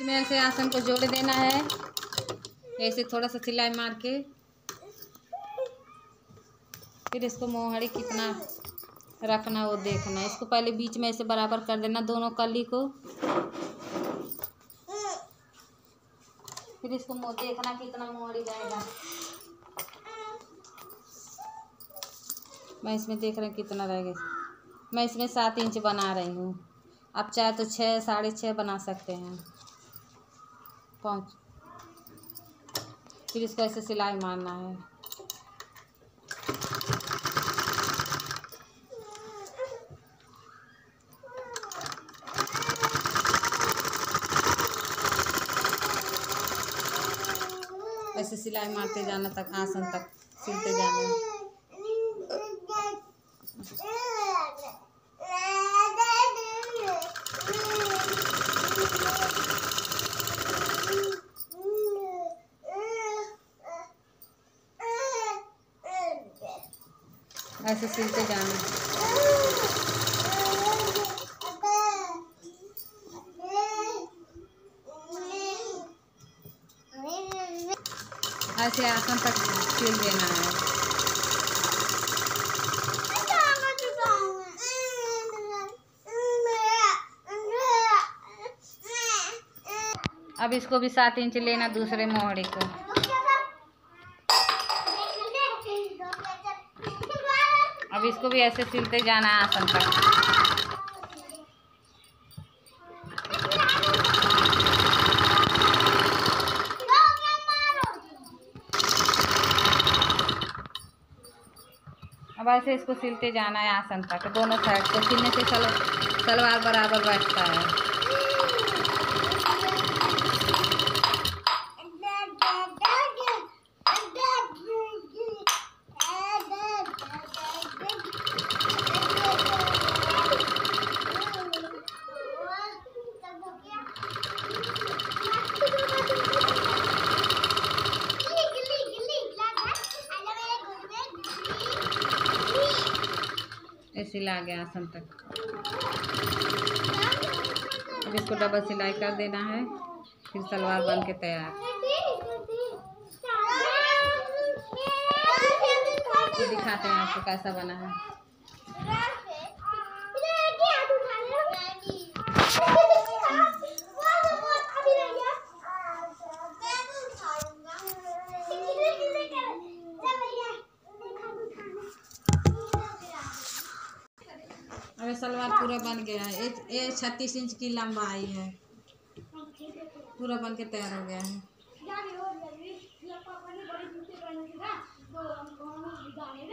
बीच में ऐसे आसन को जोड़ देना है, ऐसे थोड़ा सा सिलाई मार के। फिर इसको मोहड़ी कितना रखना वो देखना है। इसको पहले बीच में ऐसे बराबर कर देना दोनों कली को। फिर इसको देखना कितना मोहड़ी जाएगा। मैं इसमें देख रही हूँ कितना रहेगा। मैं इसमें 7 इंच बना रही हूँ। आप चाहे तो 6, 6.5 बना सकते हैं। 5। फिर इसको ऐसे सिलाई मारना है। ऐसे सिलाई मारते जाना तक आसन तक सिलते जाना है। ऐसे सिलते जाना। ऐसे आसन तक सिल देना है। अब इसको भी 7 इंच लेना दूसरे मोहड़ी को। अब इसको भी ऐसे सिलते जाना है आसन तक। अब ऐसे इसको सिलते जाना है आसन तक दोनों साइड को। सिलने से सलवार बराबर बैठता है। सिला गया आसन तक। अब इसको डबल सिलाई कर देना है। फिर सलवार बन के तैयार। तो दिखाते हैं आपको कैसा बना है। अब सलवार पूरा बन गया है। ये 36 इंच की लंबाई है। पूरा बन के तैयार हो गया है।